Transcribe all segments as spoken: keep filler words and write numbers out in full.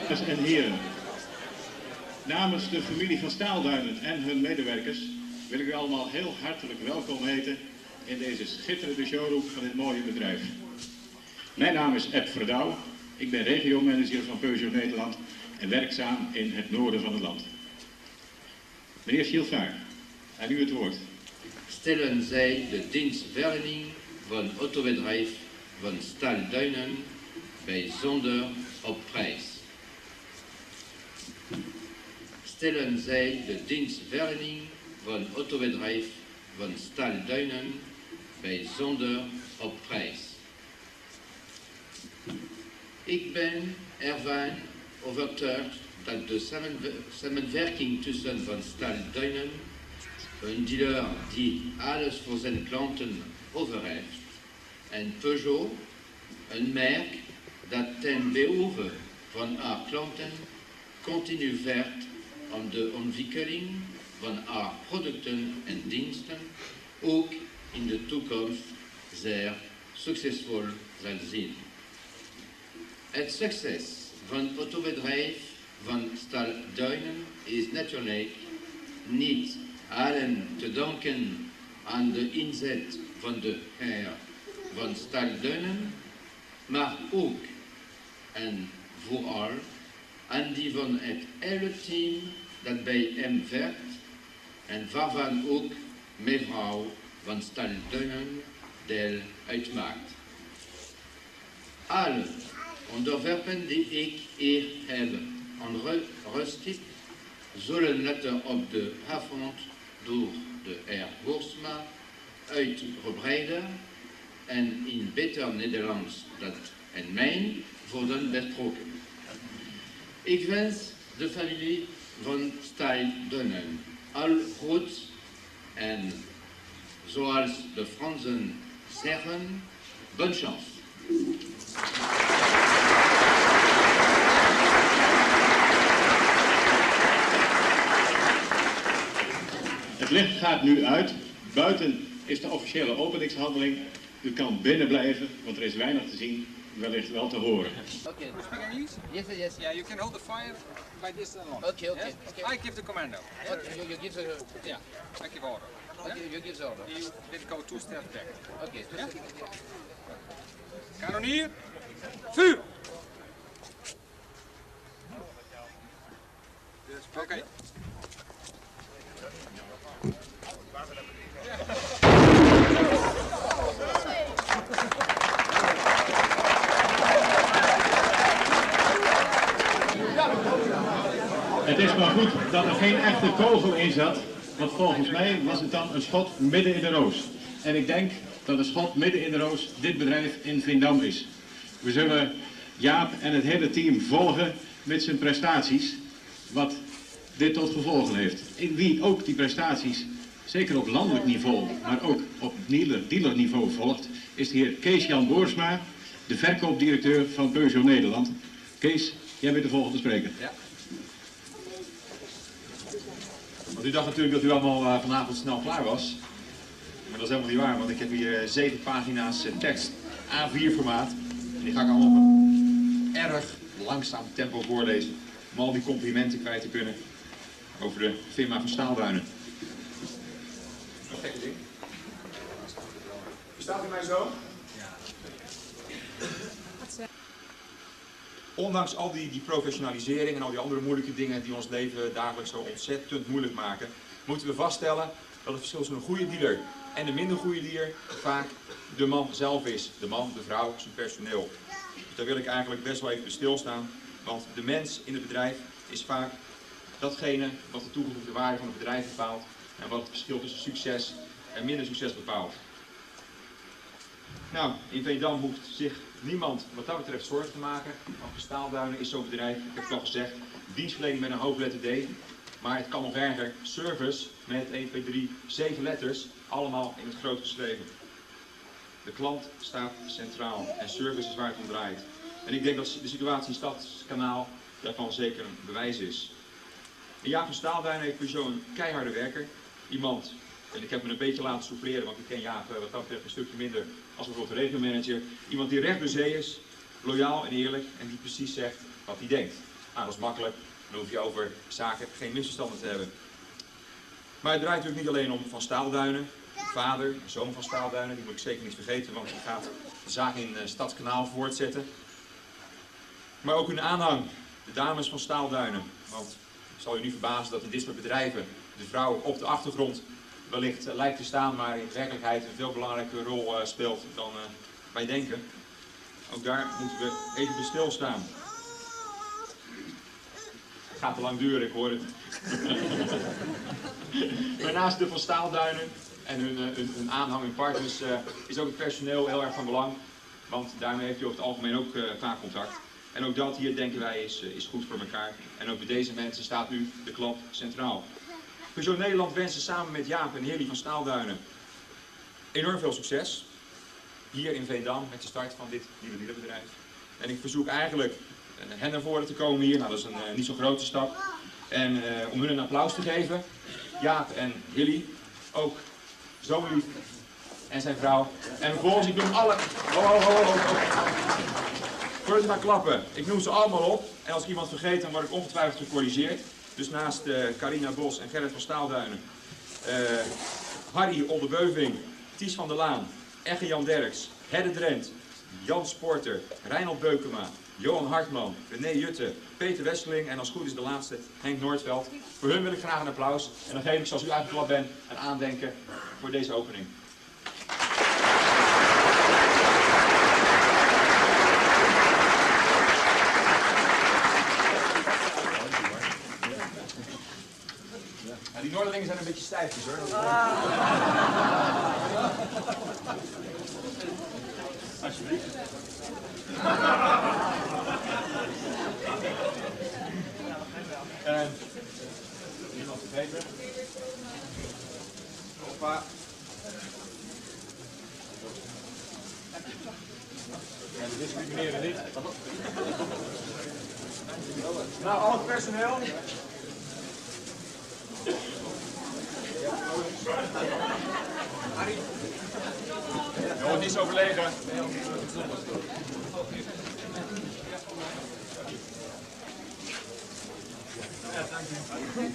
Dames en heren, namens de familie van Staalduinen en hun medewerkers wil ik u allemaal heel hartelijk welkom heten in deze schitterende showroom van dit mooie bedrijf. Mijn naam is Ed Verdouw, ik ben regiomanager van Peugeot Nederland en werkzaam in het noorden van het land. Meneer Schilvaar, aan u het woord. Stellen zij de dienstverlening van autobedrijf van Staalduinen bijzonder op prijs. Stellen zij de dienstverlening van autobedrijf van Staalduinen bijzonder op prijs. Ik ben ervan overtuigd dat de samenwerking tussen Van Staalduinen, een dealer die alles voor zijn klanten over heeft, en Peugeot, een merk dat ten behoeve van haar klanten continu werkt om de ontwikkeling van haar producten en diensten ook in de toekomst zeer succesvol zal zijn. Het succes van het autobedrijf van Staalduinen is natuurlijk niet alleen te danken aan de inzet van de heer van Staalduinen, maar ook en vooral aan die van het hele team dat bij hem werkt en waarvan ook mevrouw van Staalduinen deel uitmaakt. Alle onderwerpen die ik hier heb aangerust zullen later op de avond door de heer Boersma uitgebreider en in beter Nederlands dan en mijn worden besproken. Ik wens de familie van Staalduinen al goed en zoals de Fransen zeggen, bonne chance. Het licht gaat nu uit. Buiten is de officiële openingshandeling. U kan binnen blijven, want er is weinig te zien, wellicht wel te horen. Okay. You speak English? Yes, yes. Yeah, you can hold the fire by this alone. Okay, okay. Yes? okay. I give the commando. Okay, you, you give the. Yeah, I give order. Okay, Yeah? you give the order. You did go two steps back. Okay. Yeah? Kanonier, vuur! Oké. Okay. Het is maar goed dat er geen echte kogel in zat, want volgens mij was het dan een schot midden in de roos. En ik denk dat een schot midden in de roos dit bedrijf in Veendam is. We zullen Jaap en het hele team volgen met zijn prestaties, wat dit tot gevolgen heeft. In wie ook die prestaties, zeker op landelijk niveau, maar ook op dealerniveau volgt, is de heer Kees-Jan Boersma, de verkoopdirecteur van Peugeot Nederland. Kees, jij bent de volgende spreker. Ja. Want u dacht natuurlijk dat u allemaal uh, vanavond snel klaar was. Maar dat is helemaal niet waar, want ik heb hier uh, zeven pagina's uh, tekst, A vier formaat. En die ga ik allemaal op een erg langzaam tempo voorlezen. Om al die complimenten kwijt te kunnen over de firma van Staalduinen. Wat gekke ding. Verstaat u mij zo? Ja. Ondanks al die, die professionalisering en al die andere moeilijke dingen die ons leven dagelijks zo ontzettend moeilijk maken, moeten we vaststellen dat het verschil tussen een goede dealer en een minder goede dealer vaak de man zelf is. De man, de vrouw, zijn personeel. Dus daar wil ik eigenlijk best wel even bij stilstaan, want de mens in het bedrijf is vaak datgene wat de toegevoegde waarde van het bedrijf bepaalt en wat het verschil tussen succes en minder succes bepaalt. Nou, in Veendam hoeft zich niemand wat dat betreft zorgen te maken. Want Staalduinen is zo'n bedrijf, ik heb het al gezegd, dienstverlening met een hoofdletter D. Maar het kan nog erger, service met één, twee, drie, zeven letters, allemaal in het groot geschreven. De klant staat centraal en service is waar het om draait. En ik denk dat de situatie in Stadskanaal daarvan zeker een bewijs is. En Jaap van Staalduinen heeft Peugeot een keiharde werker. Iemand, en ik heb me een beetje laten souffleren, want ik ken Jaap wat dat betreft een stukje minder als bijvoorbeeld de regiomanager. Iemand die recht door zee is, loyaal en eerlijk en die precies zegt wat hij denkt. dat is makkelijk. Dan hoef je over zaken geen misverstanden te hebben. Maar het draait natuurlijk niet alleen om Van Staalduinen. Vader en zoon van Staalduinen, die moet ik zeker niet vergeten, want die gaat de zaak in uh, Stadskanaal voortzetten. Maar ook hun aanhang, de dames van Staalduinen. Want het zal u niet verbazen dat in dit soort bedrijven de vrouw op de achtergrond wellicht uh, lijkt te staan, maar in werkelijkheid een veel belangrijke rol uh, speelt dan uh, wij denken. Ook daar moeten we even bij stilstaan. Het gaat te lang duren, ik hoor het. Maar naast de Van Staalduinen en hun, hun, hun aanhang en partners uh, is ook het personeel heel erg van belang. Want daarmee heeft u over het algemeen ook uh, vaak contact. En ook dat hier, denken wij, is, uh, is goed voor elkaar. En ook bij deze mensen staat nu de klant centraal. Peugeot Nederland wensen samen met Jaap en Hilly van Staalduinen enorm veel succes. Hier in Veendam met de start van dit nieuwe wielenbedrijf. En ik verzoek eigenlijk uh, hen naar voren te komen hier. Nou, dat is een uh, niet zo'n grote stap. En uh, om hun een applaus te geven. Jaap en Hilly, ook zo lief en zijn vrouw. En vervolgens, ik noem alle... Oh, oh, oh, oh, oh. Voordat we gaan klappen, ik noem ze allemaal op. En als ik iemand vergeet, dan word ik ongetwijfeld gecorrigeerd. Dus naast uh, Carina Bos en Gerrit van Staalduinen, uh, Harry Oldebeuving, Ties van der Laan, Egge Jan Derks, Hedde Drent, Jan Sporter, Reinald Beukema, Johan Hartman, René Jutte, Peter Westeling en als het goed is de laatste, Henk Noordveld. Voor hun wil ik graag een applaus en dan geef ik, zoals u uitgeklapt bent, een aandenken voor deze opening. Ja, die Noorderlingen zijn een beetje stijfjes hoor. Alsjeblieft. En iemand vergeten. Hoppa. Ja, de discrimineren niet. Nou, al het personeel. Harry. Je hoort niet zo verlegen. Ja, dank u.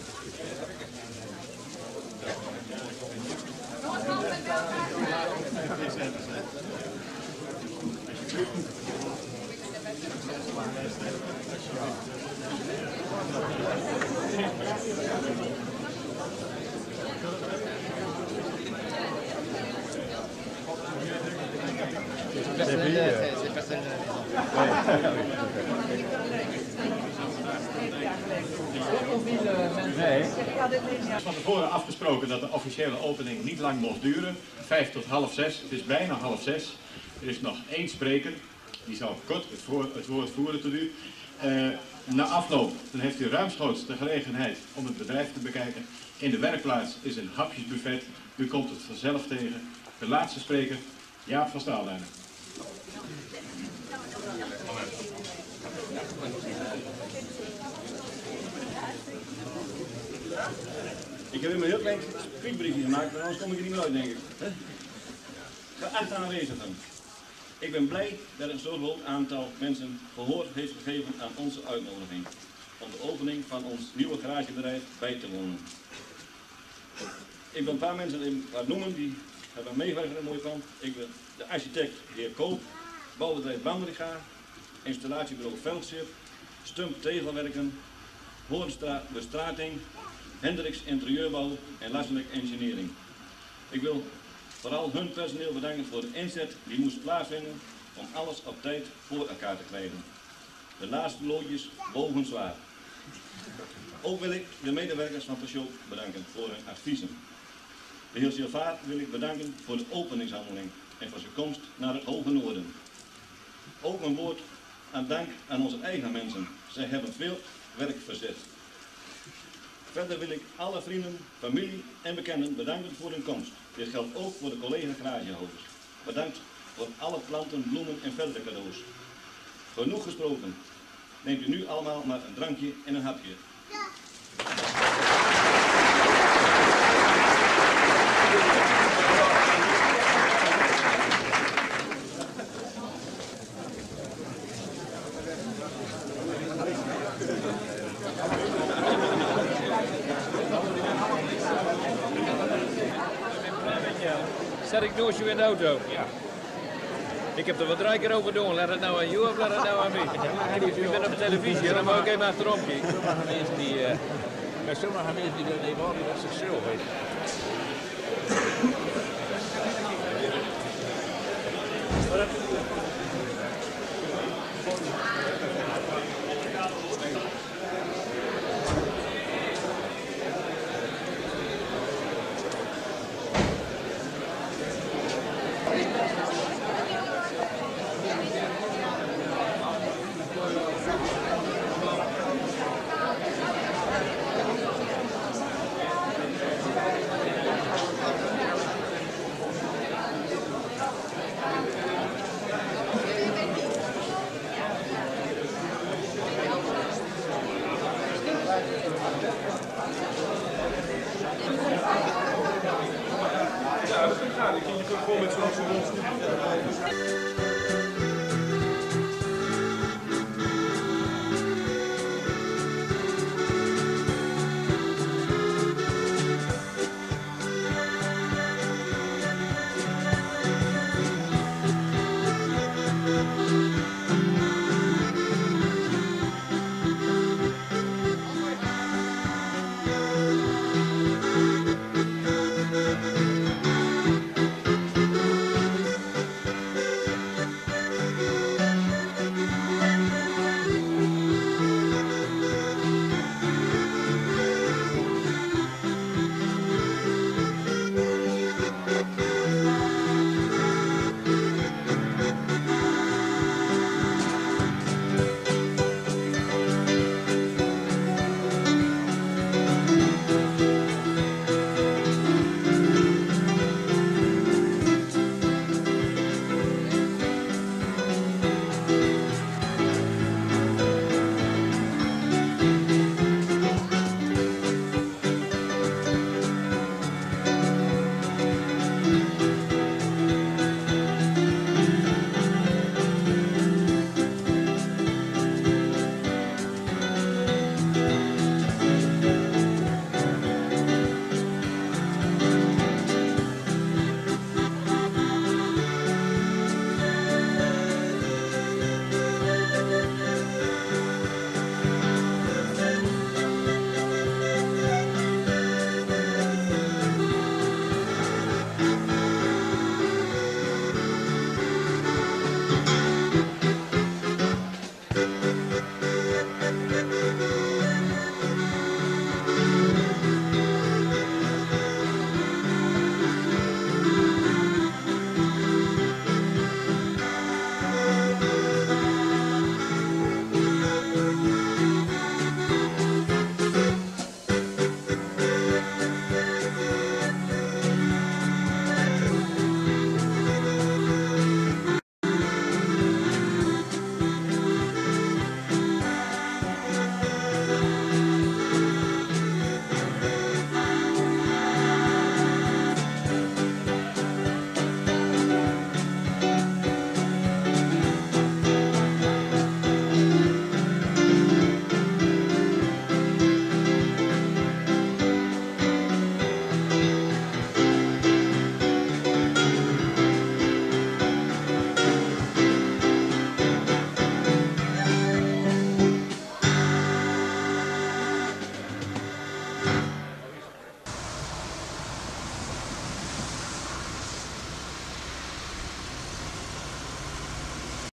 C'est personnel à la maison. Nee. Van tevoren afgesproken dat de officiële opening niet lang mocht duren. Vijf tot half zes. Het is bijna half zes. Er is nog één spreker. Die zal kort het, voor, het woord voeren tot u. Uh, na afloop dan heeft u ruimschoots de gelegenheid om het bedrijf te bekijken. In de werkplaats is een hapjesbuffet. U komt het vanzelf tegen. De laatste spreker, Jaap van Staalduinen. Ik heb hem een heel klein spreekbriefje gemaakt, maar anders kom ik er niet meer uit, denk ik. Geachte aanwezigen, ik ben blij dat een zo groot aantal mensen gehoor heeft gegeven aan onze uitnodiging om de opening van ons nieuwe garagebedrijf bij te wonen. Ik wil een paar mensen wat noemen die hebben meegewerkt aan een mooie pand. Ik ben de architect de heer Koop, bouwbedrijf Bandriga, installatiebureau Veldschip, Stump Tegelwerken, Hoornstraat Bestrating, Hendricks Interieurbouw en Lasselijk Engineering. Ik wil vooral hun personeel bedanken voor de inzet die moest plaatsvinden om alles op tijd voor elkaar te krijgen. De laatste loodjes wogen zwaar. Ook wil ik de medewerkers van Peugeot bedanken voor hun adviezen. De heer Silvaart wil ik bedanken voor de openingshandeling en voor zijn komst naar het Hoge Noorden. Ook een woord aan dank aan onze eigen mensen. Zij hebben veel werk verzet. Verder wil ik alle vrienden, familie en bekenden bedanken voor hun komst. Dit geldt ook voor de collega garagehouders. Bedankt voor alle planten, bloemen en verdere cadeaus. Genoeg gesproken. Neemt u nu allemaal maar een drankje en een hapje. Zet ik nooit in de auto? Ja. Ik heb er wat drie keer over gedaan. Laat het nou aan jou of laat het nou aan mij? Ik ben op de televisie en dan moet ik even achterom kijken. Sommige mensen die, uh, bij sommige mensen die dat even dat zichzelf weten.